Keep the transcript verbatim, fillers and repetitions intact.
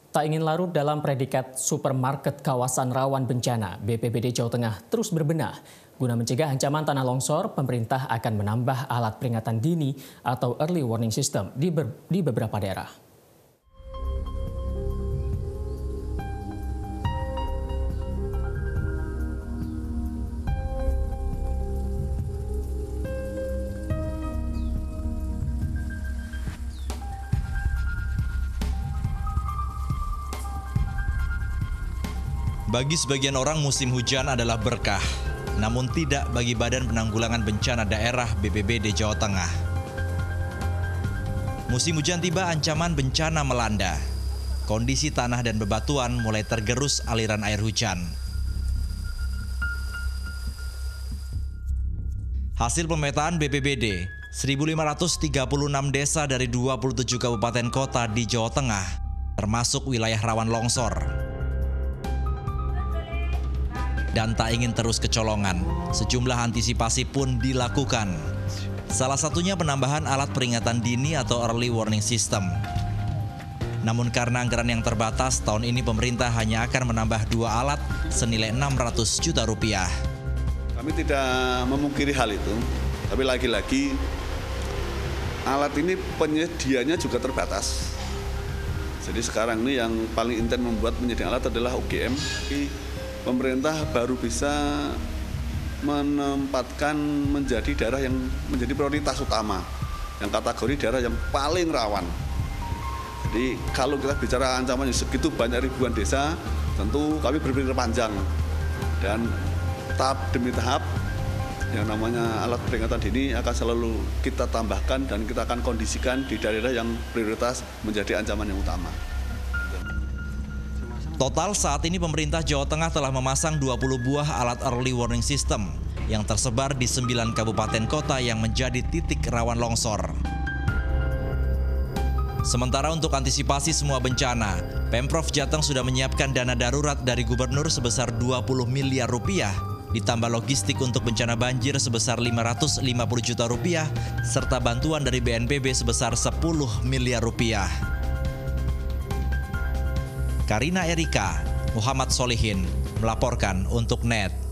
Tak ingin larut dalam predikat supermarket kawasan rawan bencana, B P B D Jawa Tengah terus berbenah. Guna mencegah ancaman tanah longsor, pemerintah akan menambah alat peringatan dini atau early warning system di, ber, di beberapa daerah. Bagi sebagian orang musim hujan adalah berkah, namun tidak bagi Badan Penanggulangan Bencana Daerah B P B D Jawa Tengah. Musim hujan tiba, ancaman bencana melanda. Kondisi tanah dan bebatuan mulai tergerus aliran air hujan. Hasil pemetaan B P B D, seribu lima ratus tiga puluh enam desa dari dua puluh tujuh kabupaten kota di Jawa Tengah, termasuk wilayah rawan longsor. Dan tak ingin terus kecolongan, sejumlah antisipasi pun dilakukan. Salah satunya penambahan alat peringatan dini atau early warning system. Namun karena anggaran yang terbatas, tahun ini pemerintah hanya akan menambah dua alat senilai enam ratus juta rupiah. Kami tidak memungkiri hal itu, tapi lagi-lagi alat ini penyediaannya juga terbatas. Jadi sekarang ini yang paling intens membuat penyediaan alat adalah U G M. Pemerintah baru bisa menempatkan menjadi daerah yang menjadi prioritas utama, yang kategori daerah yang paling rawan. Jadi kalau kita bicara ancaman yang segitu banyak ribuan desa, tentu kami berpikir panjang dan tahap demi tahap yang namanya alat peringatan dini akan selalu kita tambahkan dan kita akan kondisikan di daerah yang prioritas menjadi ancaman yang utama. Total saat ini pemerintah Jawa Tengah telah memasang dua puluh buah alat early warning system yang tersebar di sembilan kabupaten kota yang menjadi titik rawan longsor. Sementara untuk antisipasi semua bencana, Pemprov Jateng sudah menyiapkan dana darurat dari gubernur sebesar dua puluh miliar rupiah, ditambah logistik untuk bencana banjir sebesar lima ratus lima puluh juta rupiah, serta bantuan dari B N P B sebesar sepuluh miliar rupiah. Karina Erika, Muhammad Solihin melaporkan untuk N E T.